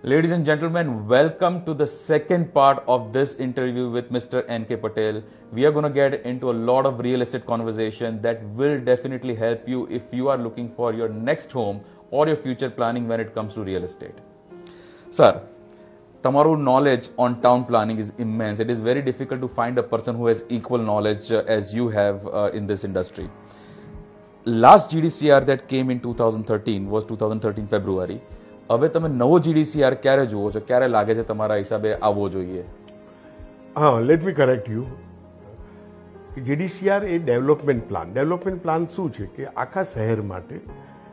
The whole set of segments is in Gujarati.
Ladies and gentlemen, welcome to the second part of this interview with Mr. N.K. Patel. We are going to get into a lot of real estate conversation that will definitely help you if you are looking for your next home or your future planning when it comes to real estate. Sir, Tamaru knowledge on town planning is immense. It is very difficult to find a person who has equal knowledge as you have in this industry. Last GDCR that came in 2013 was 2013 February. હવે તમે નવો જીડીસીઆર ક્યારે જુઓ છો, ક્યારે લાગે છે તમારા હિસાબે આવવો જોઈએ? હા, let me correct you. GDCR એ ડેવલપમેન્ટ પ્લાન શું છે કે આખા શહેર માટે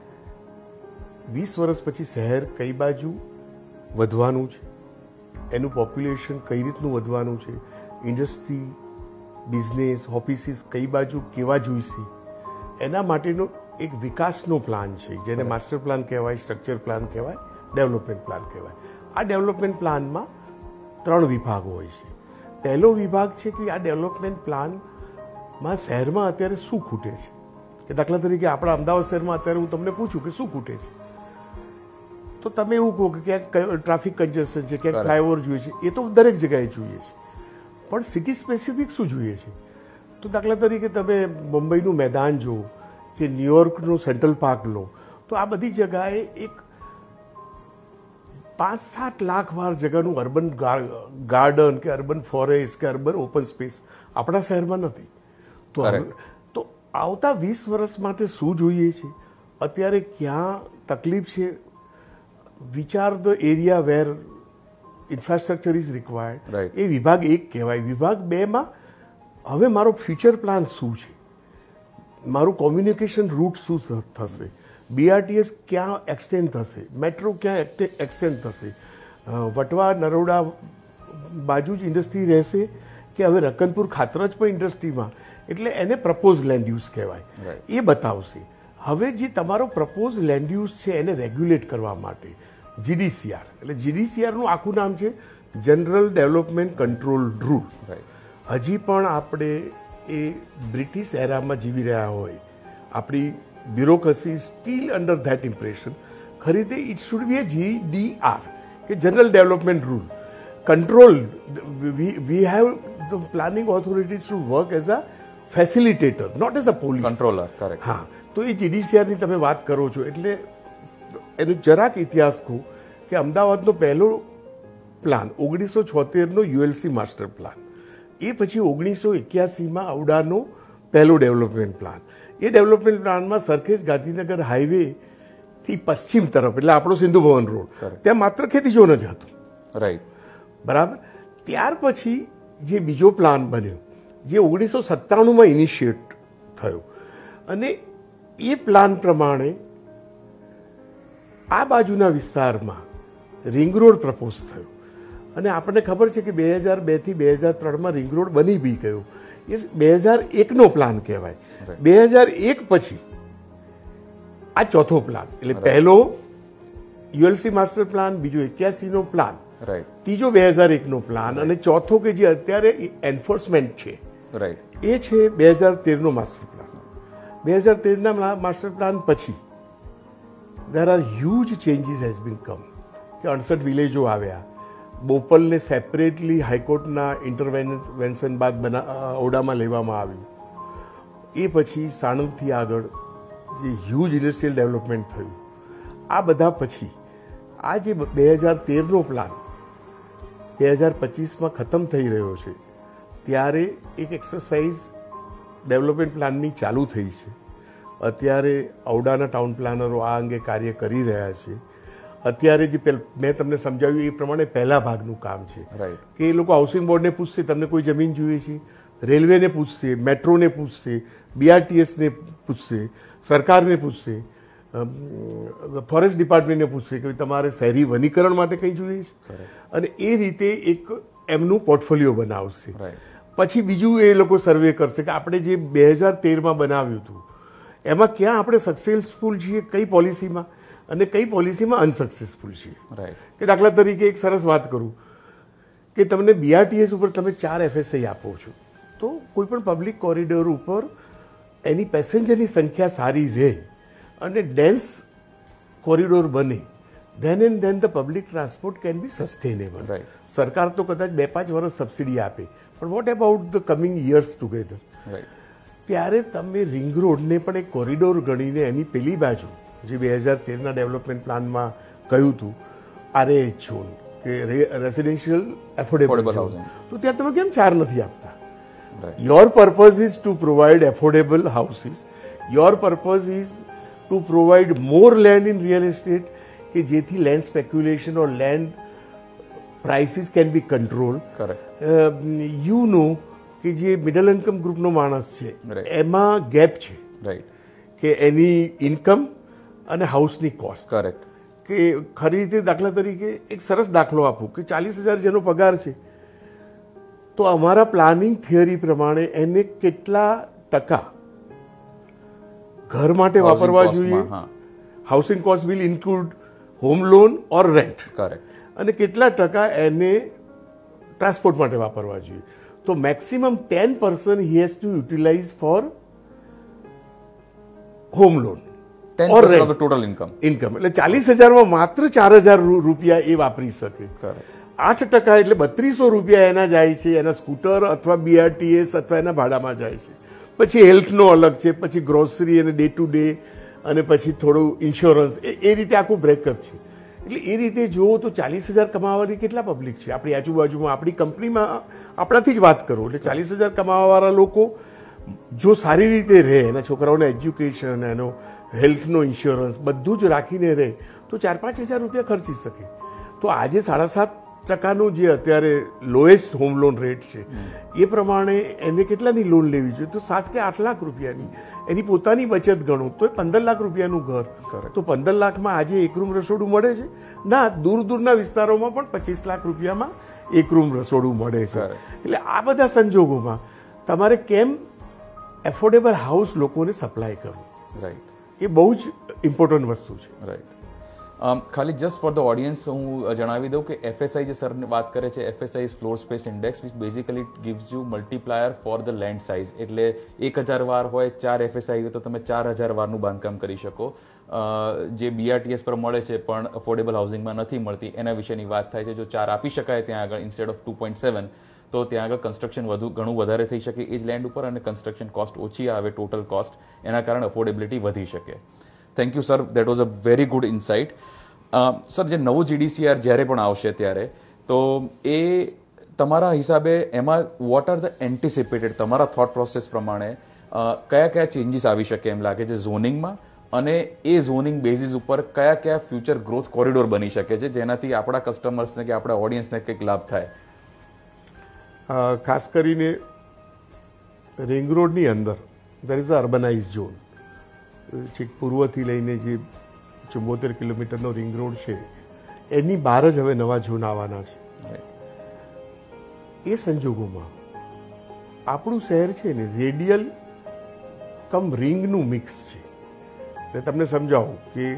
20 વર્ષ પછી શહેર કઈ બાજુ વધવાનું છે, એનું પોપ્યુલેશન કઈ રીતનું વધવાનું છે, ઇન્ડસ્ટ્રી, બિઝનેસ, ઓફિસીસ કઈ બાજુ કેવા જોઈશે, એના માટેનો એક વિકાસનો પ્લાન છે જેને માસ્ટર પ્લાન કહેવાય, સ્ટ્રક્ચર પ્લાન કહેવાય, ડેવલપમેન્ટ પ્લાન કહેવાય. આ ડેવલપમેન્ટ પ્લાનમાં 3 વિભાગો હોય છે. પહેલો વિભાગ છે કે આ ડેવલપમેન્ટ પ્લાનમાં શહેરમાં અત્યારે શું ખૂટે છે. કે દાખલા તરીકે આપણા અમદાવાદ શહેરમાં અત્યારે હું તમને પૂછું કે શું ખૂટે છે, તો તમે એવું કહો કે ક્યાંક ટ્રાફિક કન્જેશન છે, ક્યાંક ફ્લાયઓવર જોઈએ છે. એ તો દરેક જગ્યાએ જોઈએ છે, પણ સિટી સ્પેસિફિક શું જોઈએ છે. તો દાખલા તરીકે તમે મુંબઈનું મેદાન જુઓ કે ન્યુયોર્કનું સેન્ટ્રલ પાર્ક લો, તો આ બધી જગાએ એક 5-7 લાખ વાર જગાનું અર્બન ગાર્ડન કે અર્બન ફોરેસ્ટ કે અર્બન ઓપન સ્પેસ આપણા શહેરમાં નથી. તો આવતા 20 વર્ષ માટે શું જોઈએ છે, અત્યારે ક્યાં તકલીફ છે, વિચાર the area where infrastructure is required. એ વિભાગ 1 કહેવાય. વિભાગ 2માં હવે મારો ફ્યુચર પ્લાન શું છે, મારું કોમ્યુનિકેશન રૂટ શું થશે, બીઆરટીએસ ક્યાં એક્સટેન્ડ થશે, મેટ્રો ક્યાં એક્સટેન્ડ થશે, વટવા નરોડા બાજુ જ ઇન્ડસ્ટ્રી રહેશે કે હવે રકનપુર ખાતરજ પણ ઇન્ડસ્ટ્રીમાં, એટલે એને પ્રપોઝ લેન્ડ યુઝ કહેવાય. એ બતાવશે. હવે જે તમારો પ્રપોઝ લેન્ડ યુઝ છે એને રેગ્યુલેટ કરવા માટે જીડીસીઆર, એટલે જીડીસીઆરનું આખું નામ છે જનરલ ડેવલપમેન્ટ કંટ્રોલ રૂલ. હજી પણ આપણે એ બ્રિટિશ એરામાં જીવી રહ્યા હોય, આપણી bureaucracy still under that impression. ખરીદે it should be a GDR કે general development rule control. We have the planning authority to work as a facilitator, not as a police controller. Correct. હા, તો એ જીડીસીઆરની તમે વાત કરો છો એટલે એનો જરાક ઇતિહાસ કહું કે અમદાવાદનો પહેલો પ્લાન 1976નો યુએલસી માસ્ટર પ્લાન, એ પછી 1981માં ઔડાનો પહેલો ડેવલપમેન્ટ પ્લાન. એ ડેવલપમેન્ટ પ્લાનમાં સરખેજ ગાંધીનગર હાઈવેથી પશ્ચિમ તરફ એટલે આપણો સિંધુ ભવન રોડ, ત્યાં માત્ર ખેતી ઝોન જ હતો. રાઈટ, બરાબર. ત્યાર પછી જે બીજો પ્લાન બન્યો જે 1997માં ઇનિશિએટ થયો, અને એ પ્લાન પ્રમાણે આ બાજુના વિસ્તારમાં રિંગ રોડ પ્રપોઝ થયો. અને આપણને ખબર છે કે 2002થી 2003માં રિંગ રોડ બની બી ગયો. એ 2001નો પ્લાન કહેવાય. 2001 પછી આ ચોથો પ્લાન, એટલે પહેલો યુએલસી માસ્ટર પ્લાન, બીજો 81નો પ્લાન, ત્રીજો 2001નો પ્લાન, અને ચોથો કે જે અત્યારે એન્ફોર્સમેન્ટ છે એ છે 2013નો માસ્ટર પ્લાન. 2013ના માસ્ટર પ્લાન પછી there are huge changes has been come. કે 68 વિલેજો આવ્યા, બોપલને સેપરેટલી હાઈકોર્ટના ઇન્ટરવેન્શન બાદ ઓડામાં લેવામાં આવ્યું. એ પછી સાણંદથી આગળ જે હ્યુજ ઇન્ડસ્ટ્રીયલ ડેવલપમેન્ટ થયું. આ બધા પછી આ જે 2013નો પ્લાન 2025માં ખતમ થઈ રહ્યો છે, ત્યારે એક એક્સરસાઇઝ ડેવલપમેન્ટ પ્લાનની ચાલુ થઈ છે. અત્યારે ઔડાના ટાઉન પ્લાનરો આ અંગે કાર્ય કરી રહ્યા છે. અત્યારે જે મેં તમને સમજાવ્યું એ પ્રમાણે પહેલા ભાગનું કામ છે કે એ લોકો હાઉસિંગ બોર્ડને પૂછશે તમને કોઈ જમીન જોઈએ છે, રેલવેને પૂછશે, મેટ્રોને પૂછશે, બીઆરટીએસને પૂછશે, સરકારને પૂછશે, ફોરેસ્ટ ડિપાર્ટમેન્ટને પૂછશે કે તમારે શહેરી વનીકરણ માટે કંઈ જોઈએ છે, અને એ રીતે એક એમનું પોર્ટફોલિયો બનાવશે. પછી બીજું એ લોકો સર્વે કરશે કે આપણે જે 2013માં બનાવ્યું હતું એમાં ક્યાં આપણે સક્સેસફુલ છીએ, કઈ પોલિસીમાં, અને કઈ પોલિસીમાં અનસક્સેસફુલ છીએ. કે દાખલા તરીકે એક સરસ વાત કરું કે તમને બીઆરટીએસ ઉપર તમે 4 એફએસઆઈ આપો છો, તો કોઈ પણ પબ્લિક કોરિડોર ઉપર એની પેસેન્જરની સંખ્યા સારી રહે અને ડેન્સ કોરિડોર બને then and then the public transport can be sustainable. Right. સરકાર તો કદાચ 2-5 વર્ષ સબસિડી આપે, પણ what about the coming years together? Right. ત્યારે તમે રિંગ રોડને પણ એક કોરિડોર ગણીને એની પેલી બાજુ જે 2013ના ડેવલપમેન્ટ પ્લાનમાં કહ્યું હતું RAH ઝોન કે રેસિડેન્શિયલ એફોર્ડેબલ ઝોન, તો ત્યાં તમે કેમ 4 નથી આપતા? Your purpose is to provide affordable houses, your purpose is to provide more land in real estate કે જેથી land speculation or land prices can be control. You know કે જે મિડલ ઇન્કમ ગ્રુપનો માણસ છે એમાં ગેપ છે, રાઈટ, કે એની ઇન્કમ અને હાઉસની કોસ્ટ. કરેક્ટ. કે ખરી રીતે દાખલા તરીકે એક સરસ દાખલો આપું કે 40,000 જેનો પગાર છે, તો અમારા પ્લાનિંગ થિયરી પ્રમાણે એને કેટલા ટકા ઘર માટે વાપરવા જોઈએ? Housing cost will include home loan or rent. Correct. અને કેટલા ટકા એને ટ્રાન્સપોર્ટ માટે વાપરવા જોઈએ? તો maximum 10% he has to utilize for home loan. 10% of the total income. એટલે 40,000માં માત્ર 4,000 રૂપિયા એ વાપરી શકે. 8% એટલે 2,300 રૂપિયા એના જાય છે, એના સ્કૂટર અથવા BRTS અથવા એના ભાડામાં જાય છે. પછી હેલ્થનો અલગ છે, પછી ગ્રોસરી અને ડે ટુ ડે, અને પછી થોડું ઇન્સ્યોરન્સ, એ રીતે આખું બ્રેકઅપ છે. એટલે એ રીતે જુઓ તો 40,000 કમાવાથી કેટલા પબ્લિક છે આપણી આજુબાજુમાં? આપણી કંપનીમાં આપણાથી જ વાત કરું, એટલે 40,000 કમાવાવાળા લોકો જો સારી રીતે રહે, એના છોકરાઓને એજ્યુકેશન, એનો હેલ્થનો ઇન્સ્યોરન્સ બધું જ રાખીને રહે, તો 4-5 હજાર રૂપિયા ખર્ચી શકે. તો આજે 7.5% જે અત્યારે લોએસ્ટ હોમ લોન રેટ છે, એ પ્રમાણે એને કેટલાની લોન લેવી જોઈએ? તો 7 કે 8 લાખ રૂપિયાની. એની પોતાની બચત ગણો તો 15 લાખ રૂપિયાનું ઘર. તો 15 લાખમાં આજે એક રૂમ રસોડું મળે છે? ના, દૂર દૂરના વિસ્તારોમાં પણ 25 લાખ રૂપિયામાં એક રૂમ રસોડું મળે છે. એટલે આ બધા સંજોગોમાં તમારે કેમ એફોર્ડેબલ હાઉસ લોકોને સપ્લાય કરવું? રાઈટ. એ બહુ જ ઇમ્પોર્ટન્ટ વસ્તુ છે. રાઈટ. ખાલી જસ્ટ ફોર ધ ઓડિયન્સ હું જણાવી દઉં કે FSI જે સર વાત કરે છે, FSI is floor space index, which basically gives you multiplier for the land size. એટલે 1,000 વાર હોય, 4 FSI હોય તો તમે 4,000 વારનું બાંધકામ કરી શકો. જે BRTS પર મળે છે પણ અફોર્ડેબલ હાઉસિંગમાં નથી મળતી, એના વિશેની વાત થાય છે. જો 4 આપી શકાય ત્યાં આગળ ઇન્સ્ટેડ ઓફ 2.7, તો ત્યાં આગળ કન્સ્ટ્રક્શન ઘણું વધારે થઈ શકે એ જ લેન્ડ ઉપર, અને કન્સ્ટ્રક્શન કોસ્ટ ઓછી આવે, ટોટલ કોસ્ટ, એના કારણે અફોર્ડેબિલિટી વધી શકે. Thank you sir, that was a very good insight. Sir, જે નવું GDCR જ્યારે પણ આવશે ત્યારે, તો એ તમારા હિસાબે એમાં વોટ આર ધ એન્ટિસિપેટેડ, તમારા થોટ પ્રોસેસ પ્રમાણે કયા કયા ચેન્જીસ આવી શકે એમ લાગે છે ઝોનિંગમાં, અને એ ઝોનિંગ બેઝિસ ઉપર કયા કયા ફ્યુચર ગ્રોથ કોરિડોર બની શકે છે જેનાથી આપણા કસ્ટમર્સને કે આપણા ઓડિયન્સને કંઈક લાભ થાય? ખાસ કરીને રિંગ રોડની અંદર દેર ઇઝ અ અર્બનાઇઝ ઝોન. છેક પૂર્વથી લઈને જે 74 કિલોમીટરનો રિંગ રોડ છે, એની બહાર જ હવે નવા ઝોન આવવાના છે. એ સંજોગોમાં આપણું શહેર છે ને રેડિયલ કમ રિંગનું મિક્સ છે. એટલે તમને સમજાવું કે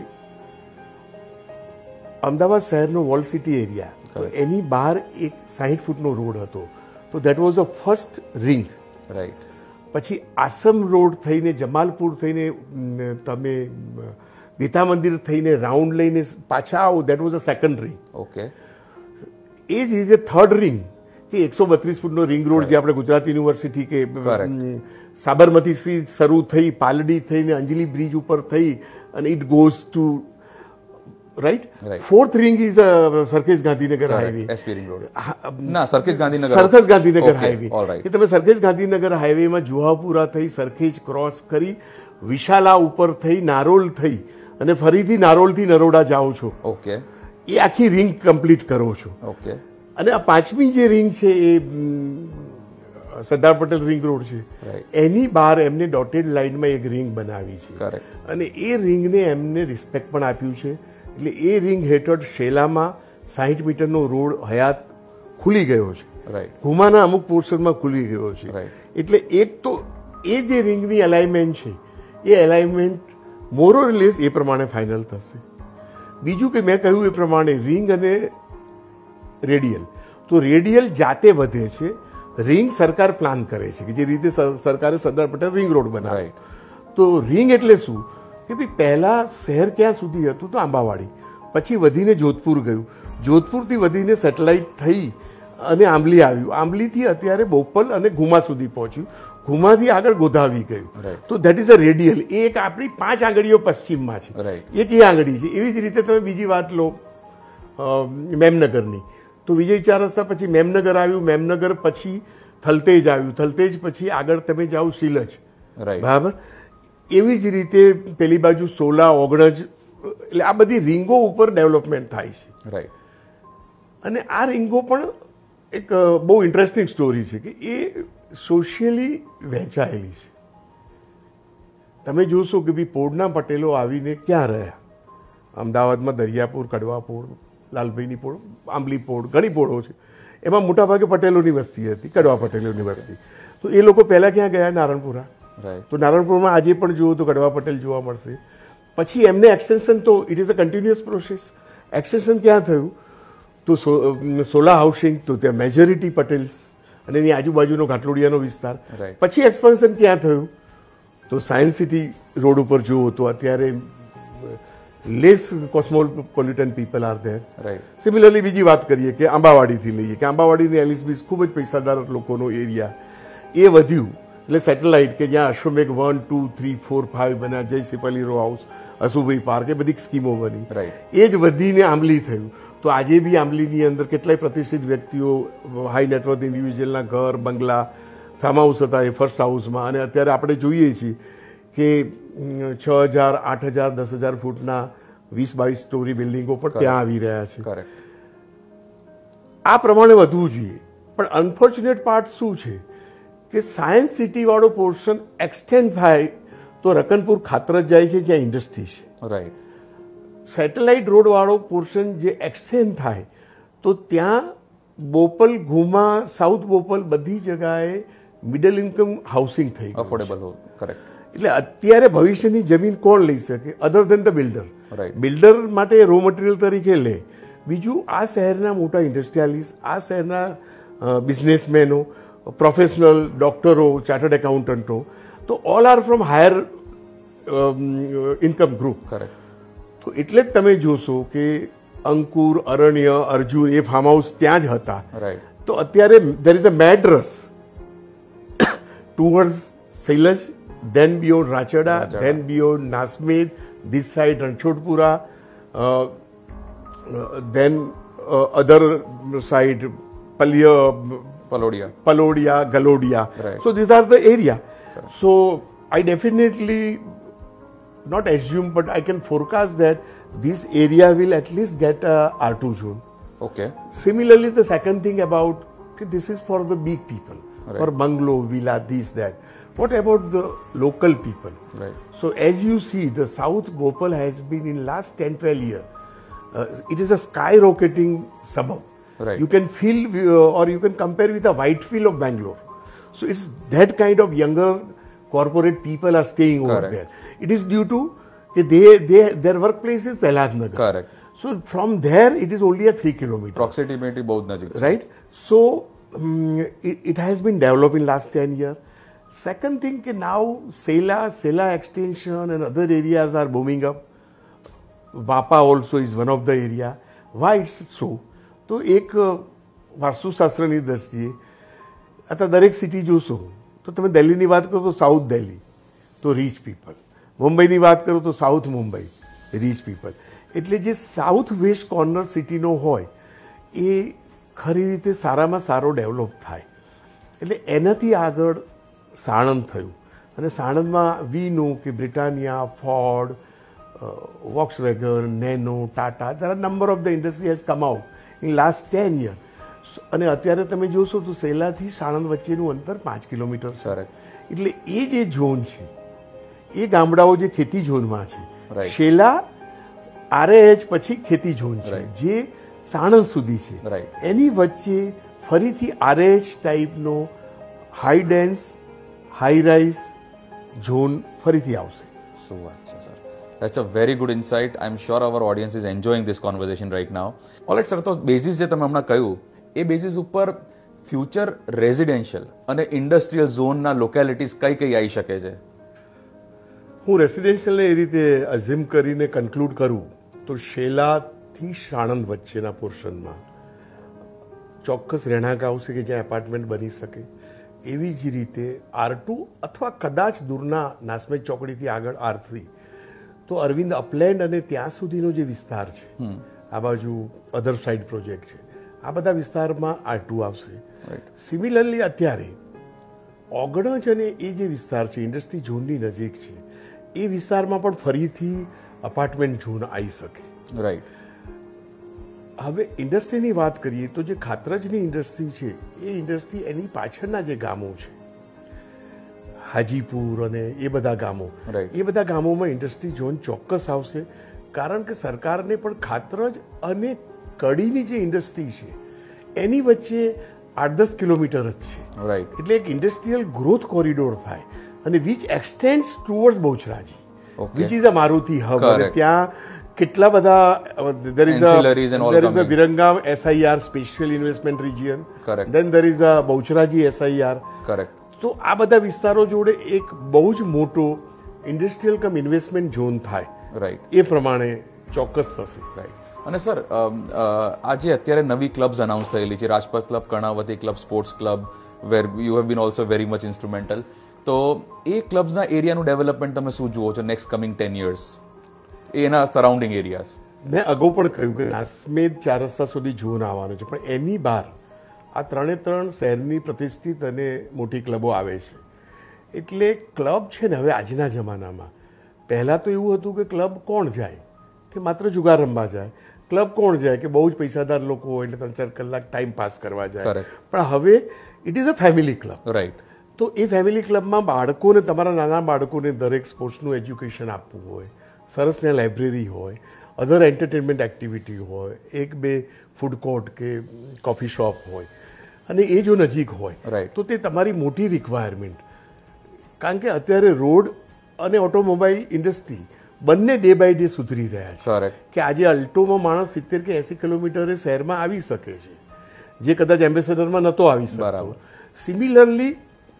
અમદાવાદ શહેરનો વોલ સિટી એરિયા, તો એની બહાર એક 60 ફૂટનો રોડ હતો, તો that was a first ring. Right. પછી આસમ રોડ થઈને, જમાલપુર થઈને તમે ગીતા મંદિર થઈને રાઉન્ડ લઈને પાછા આવો, that was a second ring. Okay. એ જ રીતે થર્ડ રિંગ કે 132 ફૂટનો રિંગ રોડ, જે આપણે ગુજરાત યુનિવર્સિટી કે સાબરમતીથી શરૂ થઈ, પાલડી થઈને અંજલી બ્રિજ ઉપર થઈ, અને it goes to right. Fourth ring is Sarkhej Gandhinagar highway. Sarkhej Gandhinagar highway. કે તમે સરખેજ ગાંધીનગર હાઈવેમાં જુહાપુરા થઈ, સરખેજ ક્રોસ કરી, વિશાલા ઉપર થઈ, નારોલ થઈ, અને ફરીથી નારોલથી નરોડા જાઓ છો. ઓકે. એ આખી રિંગ કમ્પ્લીટ કરો છો. ઓકે. અને આ પાંચમી જે રિંગ છે એ સરદાર પટેલ રિંગ રોડ છે, એની બહાર એમને ડોટેડ લાઇનમાં એક રિંગ બનાવી છે, અને એ રિંગને એમને રિસ્પેક્ટ પણ આપ્યું છે. એટલે એ રિંગ હેઠળ શેલામાં 60 મીટરનો રોડ હયાત ખુલી ગયો છે, ઘુમાના અમુક પોર્શનમાં ખુલી ગયો છે. એટલે એક તો એ જે રિંગની અલાઇનમેન્ટ છે, એ અલાઇનમેન્ટ મોર ઓર લેસ એ પ્રમાણે ફાઇનલ થશે. બીજું કે મેં કહ્યું એ પ્રમાણે રિંગ અને રેડિયલ, તો રેડિયલ જાતે વધે છે, રિંગ સરકાર પ્લાન કરે છે, કે જે રીતે સરકારે સરદાર પટેલ રિંગ રોડ બનાવ્યો. તો રિંગ એટલે શું કે ભાઈ પહેલા શહેર ક્યાં સુધી હતું? તો આંબાવાડી. પછી વધીને જોધપુર ગયું, જોધપુરથી વધીને સેટેલાઇટ થઈ અને આંબલી આવ્યું, આંબલીથી અત્યારે બોપલ અને ઘુમા સુધી પહોંચ્યું, ઘુમાથી આગળ ગોધાવી ગયું. તો દેટ ઇઝ અ રેડિયલ. એ એક આપણી 5 આંગળીઓ પશ્ચિમમાં છે, એક એ આંગળી છે. એવી જ રીતે તમે બીજી વાત લો મેમનગરની, તો વિજય 4 રસ્તા પછી મેમનગર આવ્યું, મેમનગર પછી થલતેજ આવ્યું, થલતેજ પછી આગળ તમે જાઓ શીલજ, બરાબર. એવી જ રીતે પેલી બાજુ સોલા, ઓગણજ, એટલે આ બધી રીંગો ઉપર ડેવલપમેન્ટ થાય છે. રાઈટ. અને આ રીંગો પણ એક બહુ ઇન્ટરેસ્ટિંગ સ્ટોરી છે કે એ સોશિયલી વહેંચાયેલી છે. તમે જોશો કે ભાઈ પોળના પટેલો આવીને ક્યાં રહ્યા, અમદાવાદમાં દરિયાપુર, કડવાપોળ, લાલભાઈની પોળ, આંબલી પોળ, ઘણી પોળો છે. એમાં મોટાભાગે પટેલોની વસ્તી હતી, કડવા પટેલોની વસ્તી. તો એ લોકો પહેલા ક્યાં ગયા? નારણપુરા. તો નારણપુરમાં આજે પણ જુઓ તો કડવા પટેલ જોવા મળશે. પછી એમને એક્સટેન્શન, તો it is a continuous process. Extension ક્યાં થયું? તો સોલા હાઉસિંગ, તો ત્યાં મેજોરિટી પટેલ્સ અને એની આજુબાજુનો ઘાટલોડિયાનો વિસ્તાર. પછી એક્સપાન્શન ક્યાં થયું? તો સાયન્સ સિટી રોડ ઉપર જુઓ તો અત્યારે less cosmopolitan people are there. Similarly બીજી વાત કરીએ કે આંબાવાડીથી લઈએ કે આંબાવાડીની એલિસબીસ ખૂબ જ પૈસાદાર લોકોનો એરિયા, એ વધ્યું. એટલે સેટેલાઇટ કે જ્યાં અશ્વમેઘ 1, 2, 3, 4, 5 બન્યા, Jay Shefali row house, Ashubhai park, એ બધી સ્કીમો બની. એ જ વધીને આંબલી થયું. તો આજે બી આંબલીની અંદર કેટલાય પ્રતિષ્ઠિત વ્યક્તિઓ, હાઈ નેટવર્થ ઇન્ડિવિજ્યુઅલના ઘર, બંગલા, ફાર્મ હાઉસ હતા એ ફર્સ્ટ હાઉસમાં. અને અત્યારે આપણે જોઈએ છીએ કે 6,000, 8,000, 10,000 ફૂટના 20-22 સ્ટોરી બિલ્ડિંગો પણ ત્યાં આવી રહ્યા છે. આ પ્રમાણે વધવું જોઈએ. પણ અનફોર્ચ્યુનેટ પાર્ટ શું છે કે સાયન્સ સિટી વાળો પોર્શન એક્સટેન્ડ થાય તો રકનપુર ખાતરજ જાય છે, જ્યાં ઇન્ડસ્ટ્રી છે. રાઈટ. સેટેલાઇટ રોડ વાળો પોર્શન જે એક્સટેન્ડ થાય તો ત્યાં બોપલ, ઘુમા, સાઉથ બોપલ બધી જગાએ મિડલ ઇન્કમ હાઉસિંગ થઈ ગયું, અફોર્ડેબલ. કરેક્ટ. એટલે અત્યારે ભવિષ્યની જમીન કોણ લઈ શકે other than the builder? Builder માટે રો મટીરિયલ તરીકે લે. બીજું, આ શહેરના મોટા ઇન્ડસ્ટ્રીયાલિસ્ટ, આ શહેરના બિઝનેસમેનો, પ્રોફેશનલ, ડોક્ટરો, ચાર્ટર્ડ એકાઉન્ટન્ટો, તો all are from higher income group. Correct. તો એટલે જ તમે જોશો કે અંકુર, અરણ્ય, અર્જુન એ ફાર્મ હાઉસ ત્યાં જ હતા. તો અત્યારે there is a mad rush towards Shilaj, then beyond Rachada, then beyond Nasmed, this side Ranchodpura, then other side Palodia, Galodia. Right. So these are the area. Correct. So I definitely not assume, but I can forecast that this area will at least get a R2 zone. Okay. Similarly, the second thing about this is for the big people, for bungalow, villa, this, that. What about the local people? Right. So as you see, the South Bhopal has been in last 10-12 years. It is a skyrocketing suburb. Right. You can feel or you can compare with the Whitefield of Bangalore. So it's that kind of younger corporate people are staying over there. It is due to their workplace is Prahaladnagar. Correct. So from there it is only a 3 kilometer. Proximity both nazik. Right. So it has been developed in last 10 years. Second thing, now Sela extension and other areas are booming up. Vapa also is one of the area. Why it's so? તો એક વાસ્તુશાસ્ત્રની દ્રષ્ટિએ અથવા દરેક સિટી જોશો તો તમે દિલ્હીની વાત કરો તો સાઉથ દિલ્હી તો રીચ પીપલ, મુંબઈની વાત કરો તો સાઉથ મુંબઈ રીચ પીપલ. એટલે જે સાઉથ વેસ્ટ કોર્નર સિટીનો હોય એ ખરી રીતે સારામાં સારો ડેવલપ થાય. એટલે એનાથી આગળ સાણંદ થયું અને સાણંદમાં વી નો કે Britannia, Ford, Volkswagen, Nano, Tata, there are number of the industry has come out in last 10 years. અને અત્યારે તમે જોશો તો સેલાથી સાણંદ વચ્ચેનું અંતર 5 કિલોમીટર છે. એટલે એ જે ઝોન છે એ ગામડાઓ જે ખેતી ઝોનમાં છે, શેલા આરએચ પછી ખેતી ઝોન છે જે સાણંદ સુધી છે, એની વચ્ચે ફરીથી આરએચ ટાઈપનો high dense high rise zone ફરીથી આવશે. શું વાત છે sir. That's a very good insight. I'm sure our audience is enjoying this conversation right now. Alright sir, તો બેઝિસ જે તમે હમણાં કહ્યું એ બેઝિસ ઉપર ફ્યુચર રેઝિડેન્શિયલ અને ઇન્ડસ્ટ્રીયલ ઝોનના લોકેલિટીઝ કઈ કઈ આવી શકે છે? હું રેસિડેન્શિયલને એ રીતે અઝ્યુમ કરીને કન્ક્લુડ કરું તો શેલા થી સાણંદ વચ્ચેના પોર્શનમાં ચોક્કસ રહેણાંક આવશે કે જ્યાં એપાર્ટમેન્ટ બની શકે. એવી જ રીતે R2 અથવા કદાચ દૂરના નાસમેજ ચોકડીથી આગળ R3. તો અરવિંદ અપલેન્ડ અને ત્યાં સુધીનો જે વિસ્તાર છે, આ બાજુ અધર સાઇડ પ્રોજેક્ટ છે, આ બધા વિસ્તારમાં R2 આવશે. સિમિલરલી અત્યારે ઓગણજ અને એ જે વિસ્તાર છે ઇન્ડસ્ટ્રી ઝોનની નજીક છે, એ વિસ્તારમાં પણ ફરીથી અપાર્ટમેન્ટ ઝોન આવી શકે. રાઈટ. હવે ઇન્ડસ્ટ્રીની વાત કરીએ તો જે ખાતરજની ઇન્ડસ્ટ્રી છે એ ઇન્ડસ્ટ્રી એની પાછળના જે ગામો છે, હાજીપુર અને એ બધા ગામો, એ બધા ગામોમાં ઇન્ડસ્ટ્રી ઝોન ચોક્કસ આવશે. કારણ કે સરકારને પણ ખાતરજ અને કડીની જે ઇન્ડસ્ટ્રી છે એની વચ્ચે 8-10 કિલોમીટર જ છે. રાઈટ. એટલે એક ઇન્ડસ્ટ્રીયલ ગ્રોથ કોરિડોર થાય અને which extends towards Bahucharaji, which is a Maruti hub. અને ત્યાં કેટલા બધા there is a Viramgam SIR special investment region, then there is a Bahucharaji SIR. Correct. તો આ બધા વિસ્તારો જોડે એક બહુ જ મોટો ઇન્ડસ્ટ્રીયલ કમ ઇન્વેસ્ટમેન્ટ ઝોન થાય. રાઈટ. એ પ્રમાણે ચોક્કસ થશે. રાઈટ. અને સર, આજે અત્યારે નવી ક્લબ્સ અનાઉન્સ થયેલી છે, Rajpath club, Karnavati club, sports club, where you have been also very much instrumental. તો એ ક્લબ્સના એરિયાનું ડેવલપમેન્ટ તમે શું જુઓ છો નેક્સ્ટ કમિંગ 10 years, એના સરાઉન્ડિંગ એરિયાઝ? મેં અગાઉ પણ કહ્યું કે નાસમેદ 4 રસ્તા સુધી ઝોન આવવાનો છે, પણ એની બહાર આ 3 શહેરની પ્રતિષ્ઠિત અને મોટી ક્લબો આવે છે. એટલે ક્લબ છે ને હવે આજના જમાનામાં, પહેલાં તો એવું હતું કે ક્લબ કોણ જાય, કે માત્ર જુગાર રમવા જાય. ક્લબ કોણ જાય કે બહુ જ પૈસાદાર લોકો હોય એટલે 3-4 કલાક ટાઈમ પાસ કરવા જાય. પણ હવે it is a family club. Right. તો એ ફેમિલી ક્લબમાં બાળકોને, તમારા નાના બાળકોને દરેક સ્પોર્ટ્સનું એજ્યુકેશન આપવું હોય, સરસ ત્યાં લાઇબ્રેરી હોય, અધર એન્ટરટેનમેન્ટ એક્ટિવિટી હોય, 1-2 ફૂડ કોર્ટ કે કોફી શોપ હોય, અને એ જો નજીક હોય તો તે તમારી મોટી રિક્વાયરમેન્ટ. કારણ કે અત્યારે રોડ અને ઓટોમોબાઈલ ઇન્ડસ્ટ્રી બંને ડે બાય ડે સુધરી રહ્યા છે. કે આજે અલ્ટોમાં માણસ 70 કે 80 કિલોમીટરે શહેરમાં આવી શકે છે, જે કદાચ એમ્બેસેડરમાં નહોતો આવી શકતો. સિમિલરલી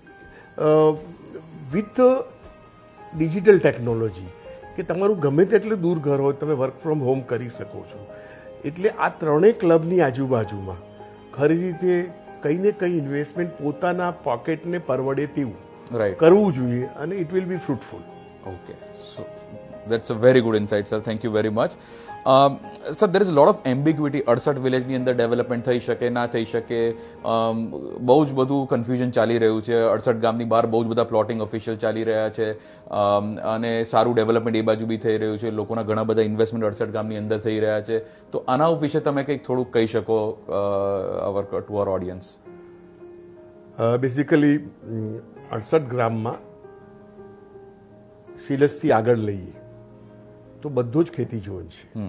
વિથ ડિજિટલ ટેકનોલોજી, કે તમારું ગમે તેટલું દૂર ઘર હોય તમે વર્ક ફ્રોમ હોમ કરી શકો છો. એટલે આ 3 ક્લબની આજુબાજુમાં ખરી રીતે કંઈ ને કંઈ ઇન્વેસ્ટમેન્ટ પોતાના પોકેટને પરવડે તેવું કરવું જોઈએ, અને it will be fruitful. Okay, so that's a very good insight, sir. Thank you very much. Sir, there is a lot of ambiguity. 68 વિલેજની અંદર ડેવલપમેન્ટ થઈ શકે, ના થઈ શકે, બહુ જ બધું કન્ફ્યુઝન ચાલી રહ્યું છે. 68 ગામની બહાર બહુ જ બધા પ્લોટિંગ ઓફિશિયલ ચાલી રહ્યા છે, અને સારું ડેવલપમેન્ટ એ બાજુ બી થઈ રહ્યું છે. લોકોના ઘણા બધા ઇન્વેસ્ટમેન્ટ 68 ગામની અંદર થઈ રહ્યા છે. તો આના વિશે તમે કંઈક થોડુંક કહી શકો ટુ અવર ઓડિયન્સ? બેઝિકલી 68 ગ્રામમાં સિલસથી આગળ લઈએ તો બધું જ ખેતી ઝોન છે.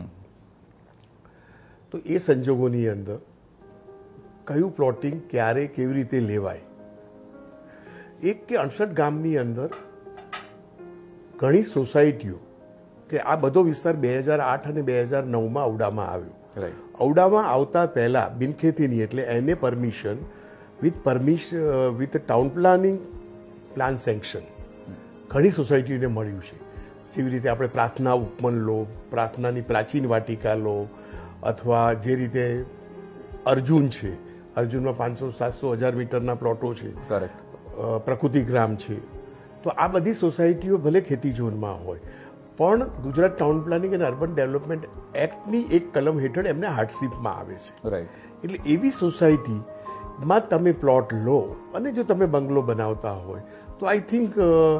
તો એ સંજોગોની અંદર કયું પ્લોટિંગ ક્યારે કેવી રીતે લેવાય, એક કે 68 ગામની અંદર ઘણી સોસાયટીઓ, કે આ બધો વિસ્તાર 2008 અને 2009માં ઔડામાં આવ્યો. ઔડામાં આવતા પહેલા બિનખેતીની, એટલે એને permission with town planning plan sanction ઘણી સોસાયટીઓને મળ્યું છે. જેવી રીતે આપણે પ્રાર્થના ઉપવન લો, પ્રાર્થનાની પ્રાચીન વાટિકા લો, અથવા જે રીતે અર્જુન છે, અર્જુનમાં 500-700 મીટરના પ્લોટો છે, પ્રકૃતિ ગ્રામ છે. તો આ બધી સોસાયટીઓ ભલે ખેતી ઝોનમાં હોય, પણ ગુજરાત ટાઉન પ્લાનિંગ અને અર્બન ડેવલપમેન્ટ એક્ટની એક કલમ હેઠળ એમને હાર્ડશીપમાં આવે છે. એટલે એવી સોસાયટીમાં તમે પ્લોટ લો, અને જો તમે બંગલો બનાવતા હોય તો આઈ થિંક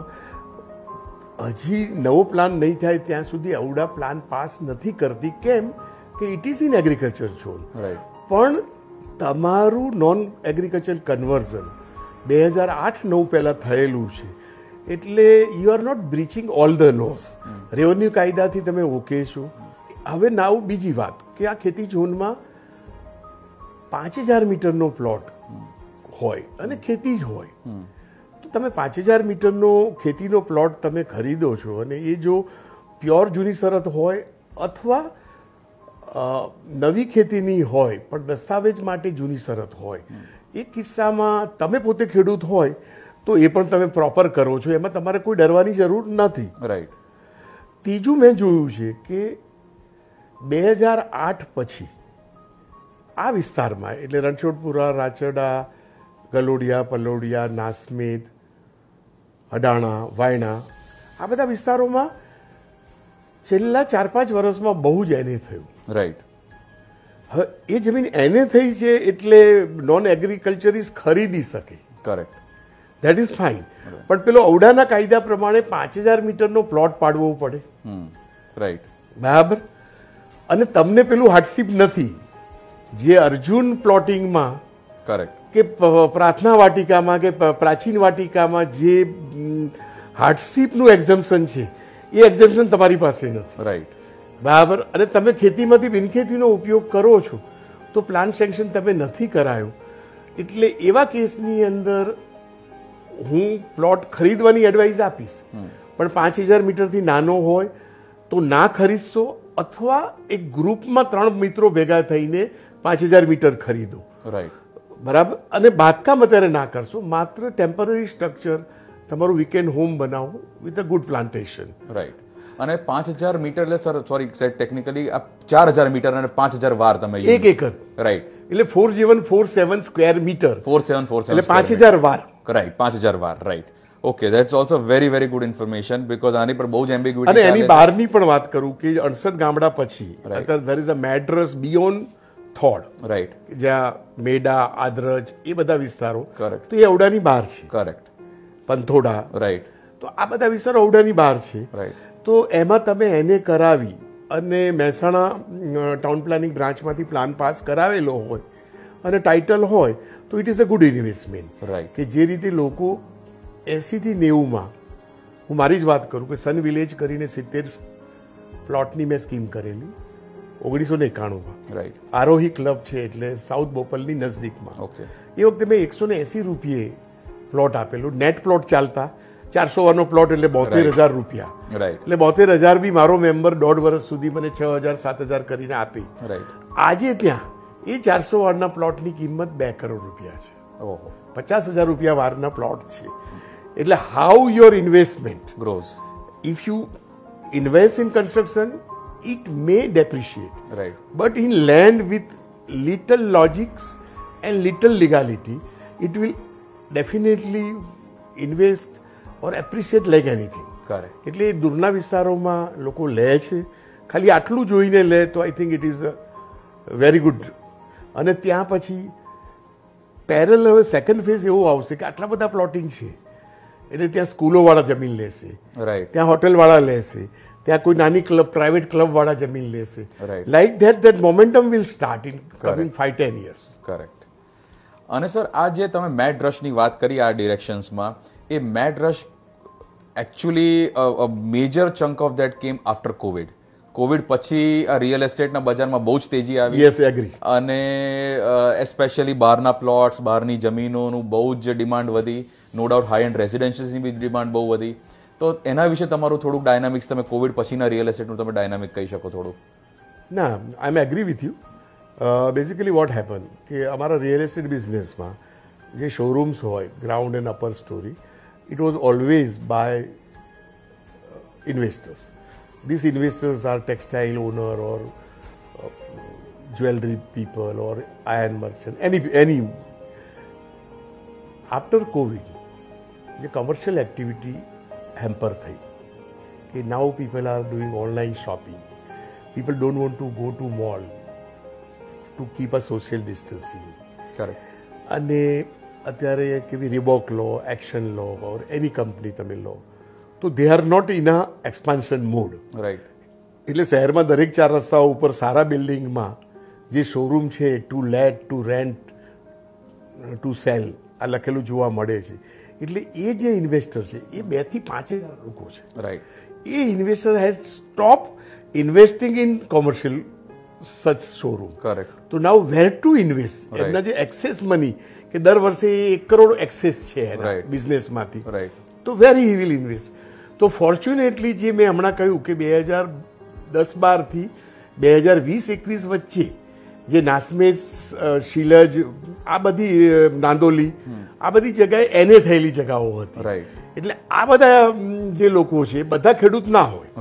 હજી નવો પ્લાન નહીં થાય ત્યાં સુધી ઔડા પ્લાન પાસ નથી કરતી. કેમ કે it is in agriculture zone. પણ તમારું નોન એગ્રીકલ્ચર કન્વર્ઝન 2008-9 પહેલા થયેલું છે, એટલે you are not breaching all the laws. Revenue કાયદાથી તમે ઓકે છો. હવે નાવ બીજી વાત, કે આ ખેતી ઝોનમાં 5000 મીટરનો પ્લોટ હોય અને ખેતી જ હોય, તમે 5000 મીટરનો ખેતીનો પ્લોટ તમે ખરીદો છો, અને એ જો પ્યોર જૂની શરત હોય અથવા નવી ખેતીની હોય પણ દસ્તાવેજ માટે જૂની શરત હોય, એ કિસ્સામાં તમે પોતે ખેડૂત હોય તો એ પણ તમે પ્રોપર કરો છો, એમાં તમારે કોઈ ડરવાની જરૂર નથી. રાઈટ. ત્રીજું મેં જોયું છે કે 2008 પછી આ વિસ્તારમાં એટલે રણછોડપુરા, રાચરડા, ગલોડિયા, પલોડિયા, નાસમેદ, અડાણા, વાયણા આ બધા વિસ્તારોમાં છેલ્લા 4-5 વર્ષમાં બહુ જ એને થયું. રાઈટ. હવે એ જમીન એને થઈ છે એટલે નોન એગ્રીકલ્ચરિસ્ટ ખરીદી શકે. કરેક્ટ. That is fine. પણ પેલો ઔડાના કાયદા પ્રમાણે 5000 મીટરનો પ્લોટ પાડવો પડે. રાઈટ. બરાબર. અને તમને પેલું હાર્ડશીપ નથી જે અર્જુન પ્લોટિંગમાં કરેક્ટ કે પ્રાર્થના વાટિકામાં કે પ્રાચીન વાટિકામાં જે હાર્ડશીપનું એક્ઝમ્પશન છે એ એક્ઝમ્પશન તમારી પાસે નથી. રાઈટ. બરાબર. અને તમે ખેતીમાંથી બિનખેતીનો ઉપયોગ કરો છો તો પ્લાન સેન્કશન તમે નથી કરાયો એટલે એવા કેસની અંદર હું પ્લોટ ખરીદવાની એડવાઇસ આપીશ. પણ 5000 મીટરથી નાનો હોય તો ના ખરીદશો અથવા એક ગ્રુપમાં 3 મિત્રો ભેગા થઈને 5000 મીટર ખરીદો. રાઈટ. બરાબર. અને બાંધકામ અત્યારે ના કરશો, માત્ર ટેમ્પરરી સ્ટ્રક્ચર તમારું વીકેન્ડ હોમ બનાવો with a good plantation. Right. અને 5000 મીટર એટલે sir sorry set technically 4000 metre અને 5000 વાર તમે એક એકર. રાઈટ. એટલે 4747 સ્ક્વેર મીટર 4747 એટલે 5000 વાર. રાઈટ. 5000 વાર. Right. Okay, that's also very very good information because આની પર બહુ જ એમ્બિગ્યુટી અને એની બહારની પણ વાત કરું કે 68 ગામડા પછી અત્યારે there is a mad rush beyond થોડ. રાઈટ. જ્યાં મેડા, આદરજ એ બધા વિસ્તારો કરેક્ટ. તો એ ઔડાની બહાર છે. કરેક્ટ. પંથોડા. રાઈટ. તો આ બધા વિસ્તારો ઔડાની બહાર છે. રાઈટ. તો એમાં તમે એને કરાવી અને મહેસાણા ટાઉન પ્લાનિંગ બ્રાન્ચમાંથી પ્લાન પાસ કરાવેલો હોય અને ટાઇટલ હોય તો it is a good investment. Right. કે જે રીતે લોકો 80 થી 90માં હું મારી જ વાત કરું કે સન વિલેજ કરીને 70 પ્લોટની મેં સ્કીમ કરેલી 1991માં. રાઈટ. આરોહી ક્લબ છે એટલે સાઉથ બોપલની નજદીકમાં. ઓકે. એ વખતે મેં 180 રૂપિયે પ્લોટ આપેલું. નેટ પ્લોટ ચાલતા 400 વારનો પ્લોટ એટલે 72,000 રૂપિયા. રાઈટ. એટલે 72,000 બી મારો મેમ્બર 1.5 વર્ષ સુધી મને 6,000-7,000 કરીને આપી. રાઈટ. આજે ત્યાં એ 400 વારના પ્લોટની કિંમત 2 કરોડ રૂપિયા છે. ઓહો. 50,000 રૂપિયા વારના પ્લોટ છે. એટલે how your investment grows. If you invest in construction it may depreciate. Right. But in land with little logics and little legality, it will definitely invest or appreciate like anything. Correct. એટલે દૂરના વિસ્તારોમાં લોકો લે છે, ખાલી આટલું જોઈને લે તો I think it is very good. અને ત્યાં પછી પેરેલ હવે સેકન્ડ ફેઝ એવો આવશે કે આટલા બધા પ્લોટિંગ છે એટલે ત્યાં સ્કૂલોવાળા જમીન લેશે, રાઈટ. ત્યાં હોટલવાળા લેશે, ત્યાં કોઈ નાની ક્લબ પ્રાઇવેટ ક્લબ વાળા જમીન લેશે. Right. Like that momentum will start in coming 5-10 years. Correct. અને સર આ જે તમે મેડ રશની વાત કરી આ ડિરેક્શન્સમાં, એ mad rush actually major chunk of that came after Covid. Covid પછી આ રિયલ એસ્ટેટના બજારમાં બહુ જ તેજી આવી. Yes, agree. અને એસ્પેશિયલી બહારના પ્લોટ્સ, બહારની જમીનોનું બહુ જ ડિમાન્ડ વધી. નો ડાઉટ હાઈ એન્ડ રેસિડેન્શિયલ્સની બી ડિમાન્ડ બહુ વધી. તો એના વિશે તમારું થોડુંક ડાયનામિક્સ, તમે કોવિડ પછીના રિયલ એસ્ટેટનું તમે ડાયનામિક કહી શકો થોડું? ના, I am agree with you. Basically what happen કે અમારા રિયલ એસ્ટેટ બિઝનેસમાં જે શોરૂમ્સ હોય ground and upper storey, it was always by investors. These investors are textile owner or jewelry people or iron merchant, any. After COVID, the commercial activity hamper થઈ કે now people are doing online shopping. People don't want to go to mall to keep a social distancing. Correct. અને અત્યારે કે રિબોક લો, એક્શન લો or any company તમે લો તો they are not in a expansion mode. Right. એટલે શહેરમાં દરેક 4 રસ્તાઓ ઉપર સારા બિલ્ડિંગમાં જે શોરૂમ છે to let, to rent, to sale આ લખેલું જોવા મળે છે. એટલે એ જે ઇન્વેસ્ટર છે એ 2 થી 5 હજાર લોકો છે. Right. A investor has stop investing in commercial such showroom. Correct. તો નાઉ વેર ટુ ઇન્વેસ્ટ. એમના જે એક્સેસ મની કે દર વર્ષે 1 કરોડ એક્સેસ છે એના બિઝનેસમાંથી, તો વેર હી વિલ ઇન્વેસ્ટ. તો ફોર્ચ્યુનેટલી જે મેં હમણાં કહ્યું કે 2010-12 થી 2020-21 વચ્ચે જે નાસમેદ, શીલજ, આ બધી નાંદોલી, આ બધી જગ્યાએ એને થયેલી જગાઓ હતી. રાઈટ. એટલે આ બધા જે લોકો છે બધા ખેડૂત ના હોય. રાઈટ.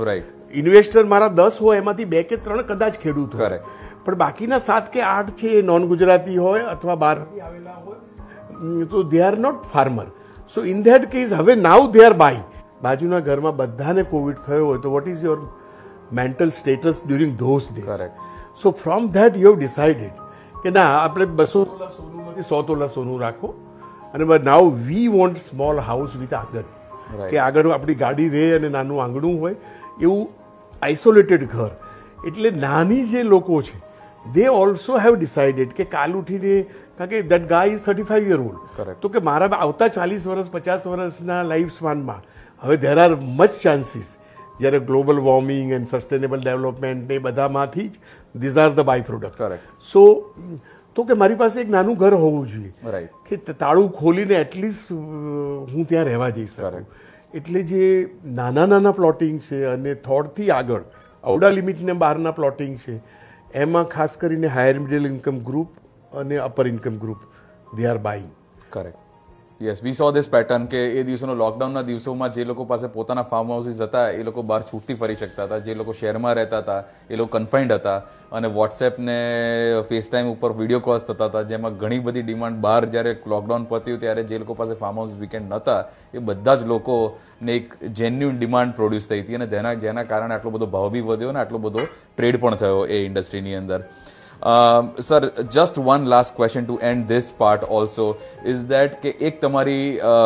ઇન્વેસ્ટર મારા 10 હોય એમાંથી 2 કે 3 કદાચ ખેડૂત હોય, Correct. પણ બાકીના 7 કે 8 છે એ નોન ગુજરાતી હોય અથવા બહારથી આવેલા હોય, તો they are not farmer. So in that case હવે નાઉ દે આર બાય. બાજુના ઘરમાં બધાને કોવિડ થયો હોય તો what is your mental status during those days? Correct. So from that you have decided કે ના, આપણે 200 તોલા સોનુંમાંથી 100 તોલા સોનું રાખો, અને now we want small house with આંગણ. Right. કે આગળ આપણી ગાડી રહે અને નાનું આંગણું હોય એવું આઇસોલેટેડ ઘર. એટલે નાની જે લોકો છે દે ઓલ્સો હેવ ડિસાઇડેડ કે કાલ ઉઠીને, કારણ કે that guy is 35 year old, Correct. તો કે મારા આવતા 40 વર્ષ 50 વર્ષના લાઈફ સ્પાનમાં હવે ધેર આર મચ ચાન્સીસ, જ્યારે global warming and sustainable development ને બધામાંથી જ these are the by product. Correct. So તો કે મારી પાસે એક નાનું ઘર હોવું જોઈએ, Right. કે તાળું ખોલીને એટલીસ્ટ હું ત્યાં રહેવા જઈ શકું. Correct. એટલે જે નાના નાના પ્લોટિંગ છે અને થોડથી આગળ આવડા લિમિટને બહારના પ્લોટિંગ છે, એમાં ખાસ કરીને હાયર મિડલ ઇન્કમ ગ્રુપ અને upper income group they are buying. Correct. Yes, we saw this pattern કે એ દિવસોનો લોકડાઉનના દિવસોમાં જે લોકો પાસે પોતાના ફાર્મ હાઉસીસ હતા એ લોકો બહાર છૂટથી ફરી શકતા હતા, જે લોકો શહેરમાં રહેતા હતા એ લોકો કન્ફાઇન્ડ હતા, અને વોટ્સએપ ને ફેસટાઈમ ઉપર વિડીયો કોલ્સ થતા હતા, જેમાં ઘણી બધી ડિમાન્ડ બહાર જ્યારે લોકડાઉન પત્યું ત્યારે જે લોકો પાસે ફાર્મ હાઉસ વીકેન્ડ નહોતા એ બધા જ લોકોને એક જેન્યુઇન ડિમાન્ડ પ્રોડ્યુસ થઈ હતી, અને જેના કારણે આટલો બધો ભાવ બી વધ્યો અને આટલો બધો ટ્રેડ પણ થયો એ ઇન્ડસ્ટ્રીની અંદર. Sir, just one last question to end this part also is that કે એક તમારી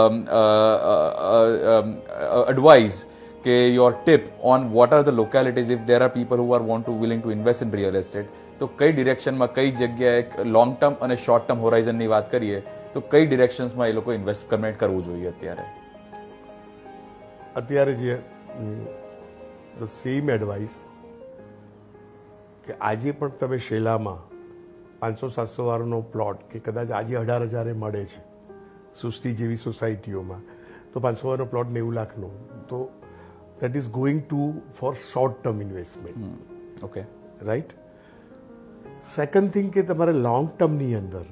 advice કે your tip on what are the localities if there are people who are willing to invest in real estate, તો કઈ ડિરેક્શનમાં, કઈ જગ્યાએ લોંગ ટર્મ અને શોર્ટ ટર્મ હોરાઇઝનની વાત કરીએ તો કઈ ડિરેક્શન્સમાં એ લોકો ઇન્વેસ્ટમેન્ટ કરવું જોઈએ અત્યારે જે ધ સેમ એડવાઇસ કે આજે પણ તમે શેલામાં 500-700 વાળનો પ્લોટ કે કદાચ આજે 18,000 મળે છે સૃષ્ટિ જેવી સોસાયટીઓમાં, તો 500 વાળનો પ્લોટ 90 લાખનો, તો that is going to for short term investment. Okay, right. Second thing કે તમારે લોંગ ટર્મની અંદર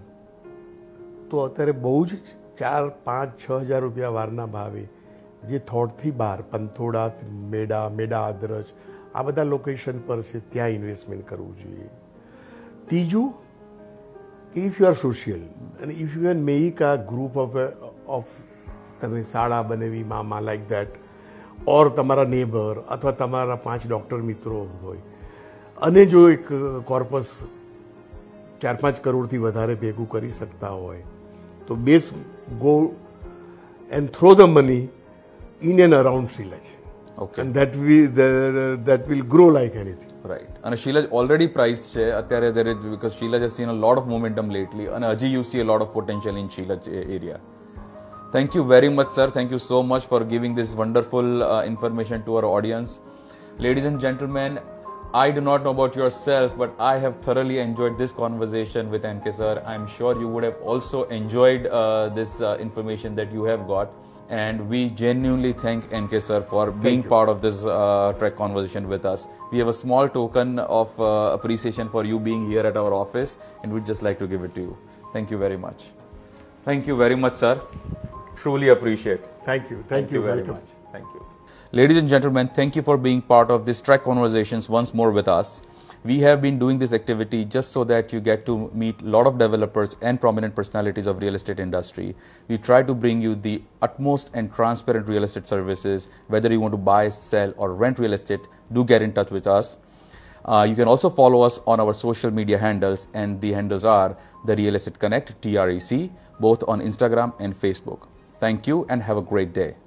તો અત્યારે બહુ જ 4-5-6 હજાર રૂપિયા વારના ભાવે જે થોડથી બહાર પંથોડા, મેડા આદરજ આ બધા લોકેશન પર છે ત્યાં ઇન્વેસ્ટમેન્ટ કરવું જોઈએ. ત્રીજું કે ઇફ યુ આર સોશિયલ અને if you can make a group of તમે શાળા બનાવી મામા લાઈક દેટ, ઓર તમારા નેબર અથવા તમારા 5 ડૉક્ટર મિત્રો હોય અને જો એક કોર્પસ 4-5 કરોડથી વધારે ભેગું કરી શકતા હોય તો best go and throw the money in and around Shilaj. Okay. And that will grow like anything. Right. And Shilaj already priced છે અત્યારે there is, because Shilaj has seen a lot of momentum lately, and હજી you see a lot of potential in Shilaj area. Thank you very much, sir. Thank you so much for giving this wonderful information to our audience. Ladies and gentlemen, I do not know about yourself, but I have thoroughly enjoyed this conversation with NK sir. I'm sure you would have also enjoyed this information that you have got. And we genuinely thank NK sir for being part of this Trek conversation with us. We have a small token of appreciation for you being here at our office, and we'd just like to give it to you. Thank you very much. Thank you very much, sir. Truly appreciate. Thank you. Thank you very Welcome. much. Thank you. Ladies and gentlemen, thank you for being part of this Trek conversations once more with us. We have been doing this activity just so that you get to meet a lot of developers and prominent personalities of real estate industry. We try to bring you the utmost and transparent real estate services. Whether you want to buy, sell or rent real estate, do get in touch with us. You can also follow us on our social media handles, and the handles are The Real Estate Connect, TREC, both on Instagram and Facebook. Thank you and have a great day.